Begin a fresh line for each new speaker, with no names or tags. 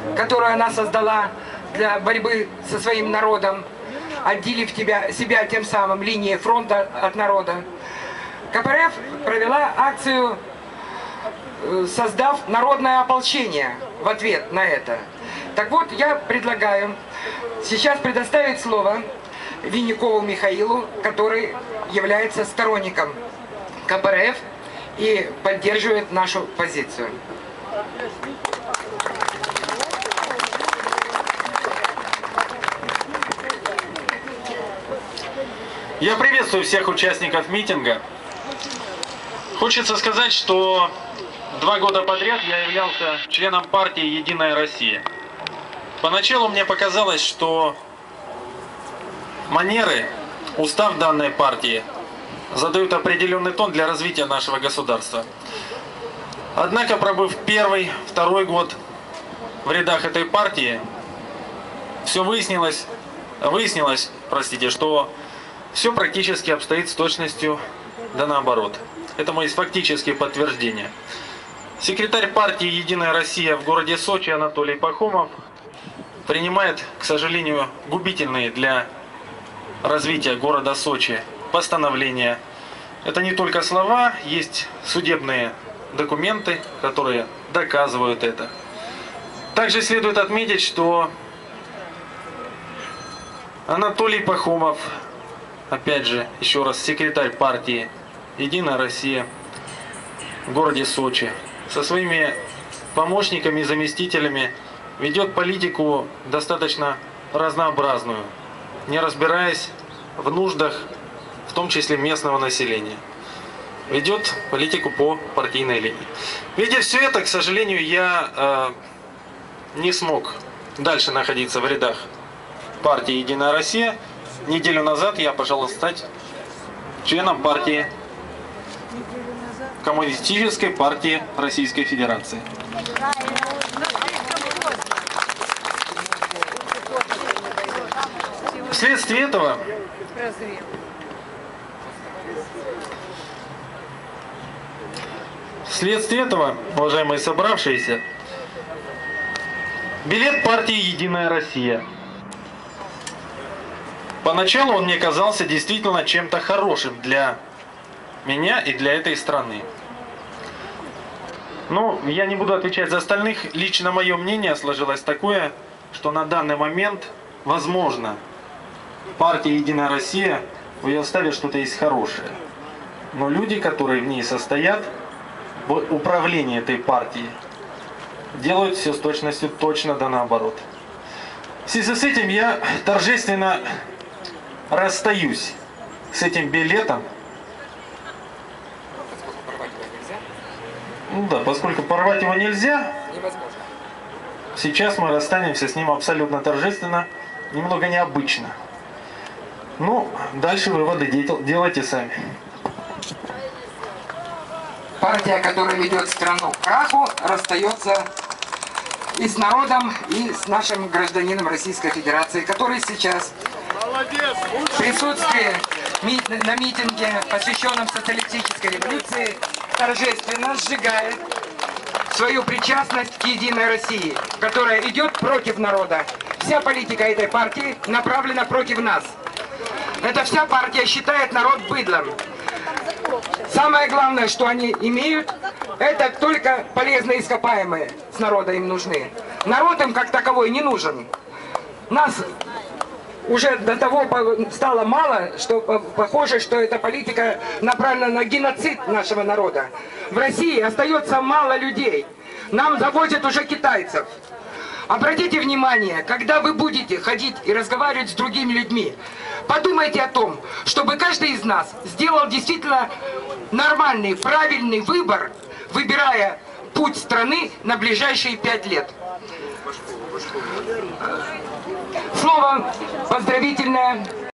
которую она создала для борьбы со своим народом, отделив себя тем самым линией фронта от народа. КПРФ провела акцию, создав народное ополчение в ответ на это. Так вот, я предлагаю сейчас предоставить слово Винникову Михаилу, который является сторонником КПРФ и поддерживает нашу позицию.
Я приветствую всех участников митинга. Хочется сказать, что 2 года подряд я являлся членом партии «Единая Россия». Поначалу мне показалось, что манеры, устав данной партии задают определенный тон для развития нашего государства. Однако, пробыв 1-й, 2-й год в рядах этой партии, все выяснилось, что все практически обстоит с точностью да наоборот. Этому есть фактические подтверждения. Секретарь партии «Единая Россия» в городе Сочи Анатолий Пахомов принимает, к сожалению, губительные для развития города Сочи постановления. Это не только слова, есть судебные документы, которые доказывают это. Также следует отметить, что Анатолий Пахомов, опять же, еще раз, секретарь партии «Единая Россия» в городе Сочи, со своими помощниками и заместителями ведет политику достаточно разнообразную, не разбираясь в нуждах, в том числе местного населения. Ведет политику по партийной линии. Видя все это, к сожалению, я не смог дальше находиться в рядах партии «Единая Россия». Неделю назад я пожелал стать членом партии Коммунистической партии Российской Федерации. Вследствие этого, уважаемые собравшиеся, билет партии «Единая Россия». Поначалу он мне казался действительно чем-то хорошим для меня и для этой страны. Но я не буду отвечать за остальных. Лично мое мнение сложилось такое, что на данный момент, возможно, партия «Единая Россия», в ее составе что-то есть хорошее. Но люди, которые в ней состоят, в управлении этой партии, делают все с точностью точно да наоборот. В связи с этим я торжественно расстаюсь с этим билетом. Ну да, поскольку порвать его нельзя, сейчас мы расстанемся с ним абсолютно торжественно, немного необычно. Ну, дальше выводы делайте сами.
Партия, которая ведет страну к краху, расстается и с народом, и с нашим гражданином Российской Федерации, который сейчас в присутствии на митинге, посвященном социалистической революции, торжественно сжигает свою причастность к «Единой России», которая идет против народа. Вся политика этой партии направлена против нас. Эта вся партия считает народ быдлом. Самое главное, что они имеют, это только полезные ископаемые с народа им нужны. Народ им как таковой не нужен. Нас уже до того стало мало, что похоже, что эта политика направлена на геноцид нашего народа. В России остается мало людей. Нам завозят уже китайцев. Обратите внимание, когда вы будете ходить и разговаривать с другими людьми, подумайте о том, чтобы каждый из нас сделал действительно нормальный, правильный выбор, выбирая путь страны на ближайшие 5 лет. Слово поздравительное